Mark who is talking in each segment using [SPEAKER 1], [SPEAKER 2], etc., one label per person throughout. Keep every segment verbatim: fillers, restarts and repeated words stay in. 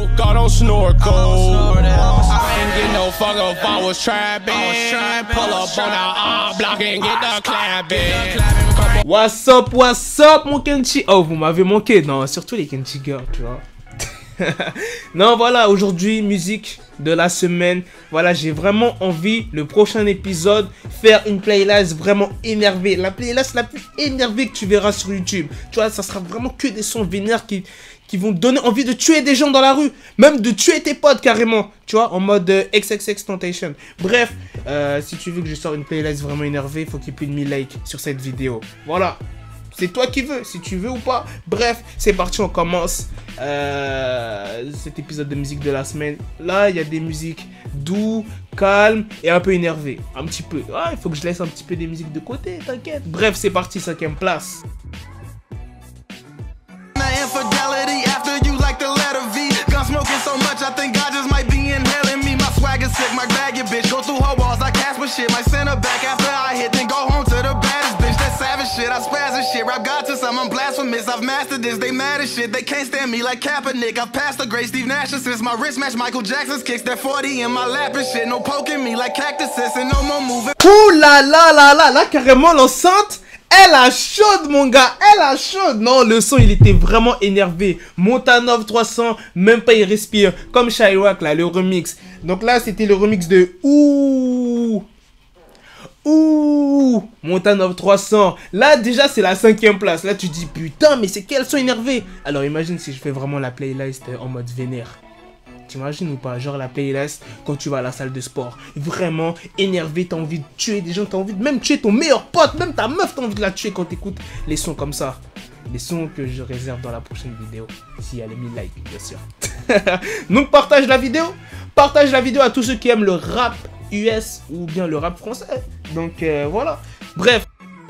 [SPEAKER 1] God don't snorkel. I ain't get no fuck if I was trapping. Pull up on our block and get the clapping.
[SPEAKER 2] What's up, what's up, mon Kenchi? Oh, vous m'avez manqué. Non, surtout les Kenchi girls, tu vois. Non, voilà, aujourd'hui, musique de la semaine. Voilà, j'ai vraiment envie, le prochain épisode, faire une playlist vraiment énervée. La playlist la plus énervée que tu verras sur YouTube. Tu vois, ça sera vraiment que des sons vénères qui, qui vont donner envie de tuer des gens dans la rue. Même de tuer tes potes carrément. Tu vois, en mode euh, X X X Tentation. Bref, euh, si tu veux que je sorte une playlist vraiment énervée, il faut qu'il y ait plus de mille likes sur cette vidéo. Voilà. C'est toi qui veux, si tu veux ou pas. Bref, c'est parti, on commence euh, cet épisode de musique de la semaine. Là, il y a des musiques doux, calmes et un peu énervées. Un petit peu. Ah, il faut que je laisse un petit peu des musiques de côté, t'inquiète. Bref, c'est parti, cinquième place.
[SPEAKER 3] Shit, I spaz and shit, rap God to some, I'm blasphemous. I've mastered this, they mad as shit. They can't stand me like Kaepernick. I've passed the great Steve Nash since my wrist match Michael Jackson's kicks. That forty in my lap and shit. No poking me like cactuses and no more moving.
[SPEAKER 2] Ouh là là là là là, carrément l'enceinte, elle a chaude mon gars, elle a chaude. Non, le son il était vraiment énervé. Montanov trois cents, même pas il respire. Comme Chirac là, le remix. Donc là c'était le remix de Ouh. Ouh, Montanov trois cents. Là déjà c'est la cinquième place. Là tu dis putain mais c'est quels sont énervés. Alors imagine si je fais vraiment la playlist en mode vénère. T'imagines ou pas? Genre la playlist quand tu vas à la salle de sport. Vraiment énervé, t'as envie de tuer des gens, t'as envie de même tuer ton meilleur pote. Même ta meuf t'as envie de la tuer quand t'écoutes les sons comme ça. Les sons que je réserve dans la prochaine vidéo. S'il y a les mille likes bien sûr. Donc partage la vidéo. Partage la vidéo à tous ceux qui aiment le rap U S ou bien le rap français. Donc euh, voilà. Bref.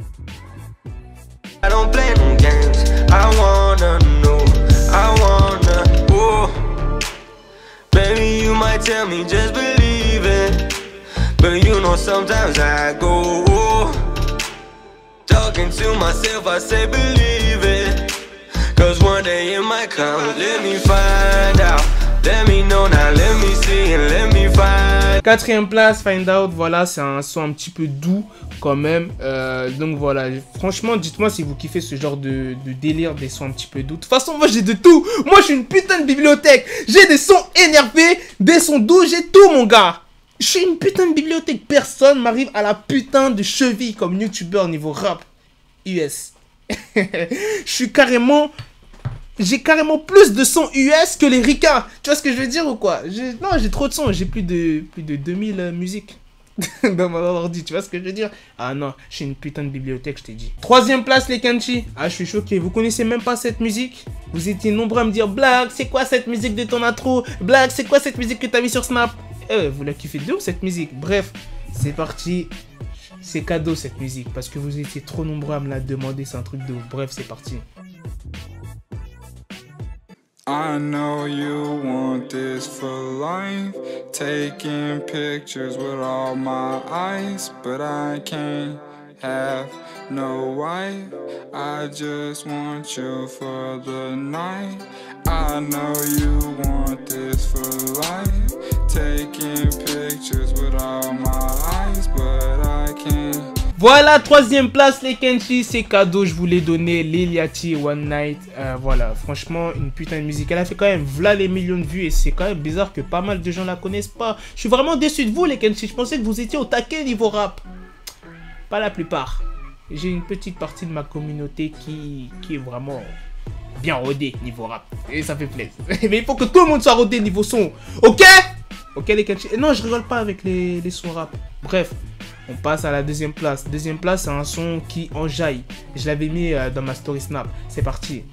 [SPEAKER 2] I don't play no games. I wanna know. I wanna. Oh. Baby, you might tell me just believe it. But you know sometimes I go. Oh. Talking to myself, I say believe it. Cause one day it might come. Let me find out. Let me know now, let me see and let me find. Quatrième place, Find Out, voilà, c'est un son un petit peu doux quand même. Euh, donc voilà, franchement, dites-moi si vous kiffez ce genre de, de délire, des sons un petit peu doux. De toute façon, moi j'ai de tout. Moi je suis une putain de bibliothèque. J'ai des sons énervés, des sons doux, j'ai tout mon gars. Je suis une putain de bibliothèque. Personne m'arrive à la putain de cheville comme youtubeur niveau rap U S. Je suis carrément... J'ai carrément plus de sons U S que les ricains. Tu vois ce que je veux dire ou quoi? Non, j'ai trop de sons. J'ai plus de, plus de deux mille euh, musiques dans mon ordi. Tu vois ce que je veux dire? Ah non, je suis une putain de bibliothèque, je t'ai dit. Troisième place, les Kenchi. Ah, je suis choqué. Vous connaissez même pas cette musique? Vous étiez nombreux à me dire Black, c'est quoi cette musique de ton intro? Black, c'est quoi cette musique que t'as mis sur Snap? Eh, vous la kiffez de ouf cette musique. Bref, c'est parti. C'est cadeau cette musique. Parce que vous étiez trop nombreux à me la demander. C'est un truc de ouf. Bref, c'est parti.
[SPEAKER 4] I know you want this for life, taking pictures with all my eyes, but I can't have no wife, I just want you for the night. I know you want this for life, taking pictures with all my eyes, but I can't.
[SPEAKER 2] Voilà, troisième place les Kenchi, c'est cadeau, je vous l'ai donné, Lil Yachty One Night, euh, voilà, franchement, une putain de musique, elle a fait quand même v'là les millions de vues et c'est quand même bizarre que pas mal de gens la connaissent pas. Je suis vraiment déçu de vous les Kenchi, je pensais que vous étiez au taquet niveau rap. Pas la plupart. J'ai une petite partie de ma communauté qui, qui est vraiment bien rodée niveau rap, et ça fait plaisir. Mais il faut que tout le monde soit rodé niveau son, ok? Ok les Kenchi, non je rigole pas avec les, les sons rap, bref. On passe à la deuxième place. Deuxième place, c'est un son qui enjaille. Je l'avais mis euh, dans ma story Snap. C'est parti.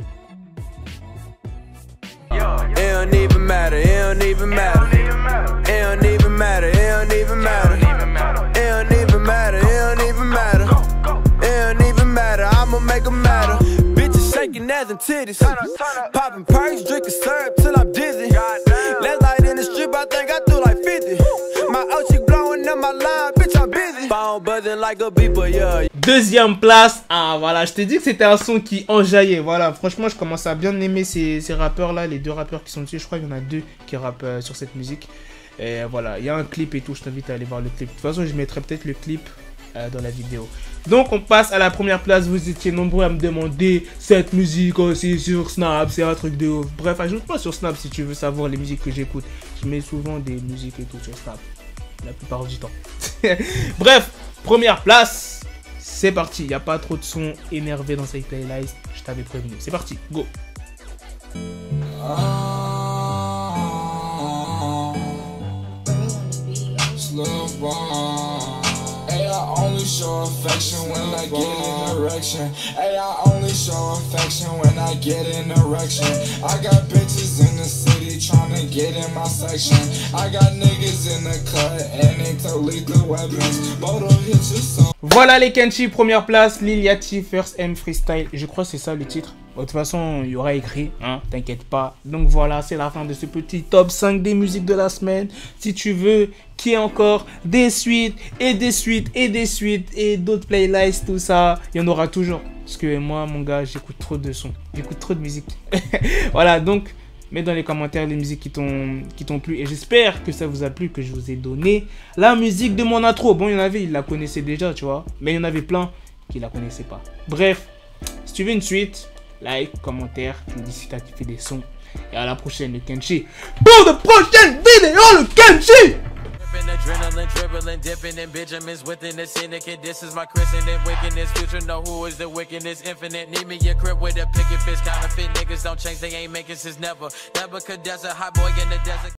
[SPEAKER 5] It don't even matter, it don't even matter. It don't even matter, it don't even matter. It don't even matter, it don't even matter. It don't even matter, I'ma make it matter. Bitches shaking ass and titties. Popping perks, drinking syrup till I'm dizzy. Last night in the strip, I think I threw like fifty. My old chick blowing up my line, bitch, I'm busy. Phone buzz breathing like a beeper, yeah.
[SPEAKER 6] Deuxième place, ah voilà, je t'ai dit que c'était un son qui enjaillait. Voilà, franchement, je commence à bien aimer ces, ces rappeurs-là, les deux rappeurs qui sont dessus. Je crois qu'il y en a deux qui rappent euh, sur cette musique. Et voilà, il y a un clip et tout, je t'invite à aller voir le clip. De toute façon, je mettrai peut-être le clip euh, dans la vidéo. Donc, on passe à la première place. Vous étiez nombreux à me demander cette musique aussi sur Snap, c'est un truc de ouf. Bref, ajoute-moi sur Snap si tu veux savoir les musiques que j'écoute. Je mets souvent des musiques et tout sur Snap, la plupart du temps. Bref, première place. C'est parti, il n'y a pas trop de sons énervés dans cette playlist. Je t'avais prévenu. C'est parti, go.
[SPEAKER 4] Hey, I only show affection when I get an erection. Hey, I only show affection when I get an erection. I got bitches in the city trying to get in my section. I got niggas in the cut and they took lethal weapons. Both of hit your song.
[SPEAKER 6] Voilà les Kenshi, première place, Lil Yachty, First M Freestyle. Je crois que c'est ça le titre. De toute façon, il y aura écrit, hein, t'inquiète pas. Donc voilà, c'est la fin de ce petit top cinq des musiques de la semaine. Si tu veux qu'il y ait encore des suites et des suites et des suites et d'autres playlists, tout ça, il y en aura toujours. Parce que moi, mon gars, j'écoute trop de sons. J'écoute trop de musique. Voilà, donc, mets dans les commentaires les musiques qui t'ont qui t'ont plu. Et j'espère que ça vous a plu, que je vous ai donné la musique de mon intro. Bon, il y en avait, ils la connaissaient déjà, tu vois. Mais il y en avait plein qui la connaissaient pas. Bref, si tu veux une suite, like, commentaire, tu me dis si t'as kiffé des sons. Et à la prochaine, le Kenshi. Pour de prochaines vidéos, le Kenshi!
[SPEAKER 5] Adrenaline, dribbling, dipping in Benjamins within the syndicate. This is my christening, wickedness. Future know who is the wickedness, infinite. Need me a crib with a picket fist. Counterfeit niggas don't change, they ain't making since never. Never could desert, hot boy in the desert.